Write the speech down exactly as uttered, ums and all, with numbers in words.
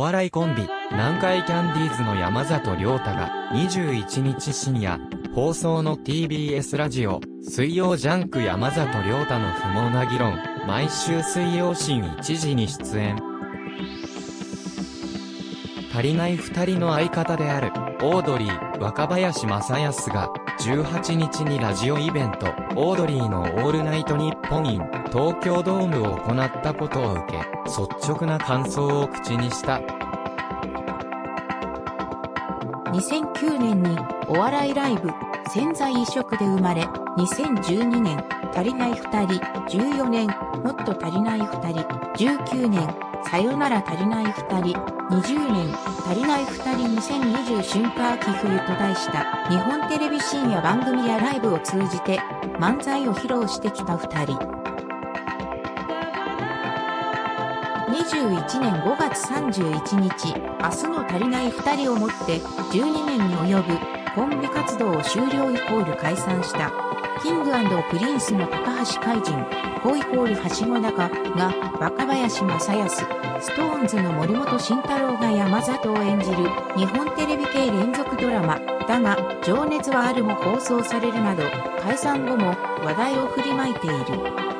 笑いコンビ、南海キャンディーズの山里亮太がにじゅういちにち深夜、放送の ティービーエス ラジオ、水曜ジャンク山里亮太の不毛な議論、毎週水曜深いちじに出演。足りない二人の相方である、オードリー、若林正恭が、じゅうはちにちにラジオイベント、オードリーのオールナイトニッポン in 東京ドームを行ったことを受け、率直な感想を口にした。 にせんきゅうねんにお笑いライブ、千載一色で生まれ、にせんじゅうにねん、足りない二人、じゅうよねん、もっと足りない二人、じゅうきゅうねん、さよなら足りない二人、にじゅうねん、足りない二人にせんにじゅう春夏秋冬と題した日本テレビ深夜番組やライブを通じて漫才を披露してきた二人。にじゅういちねんごがつさんじゅういちにち、明日の足りない二人をもってじゅうにねんに及ぶコンビ活動を終了イコール解散した。キング&プリンスの高橋海人、コイコールはしご高が若林正恭、ストーンズの森本慎太郎が山里を演じる日本テレビ系連続ドラマ、だが情熱はあるも放送されるなど解散後も話題を振りまいている。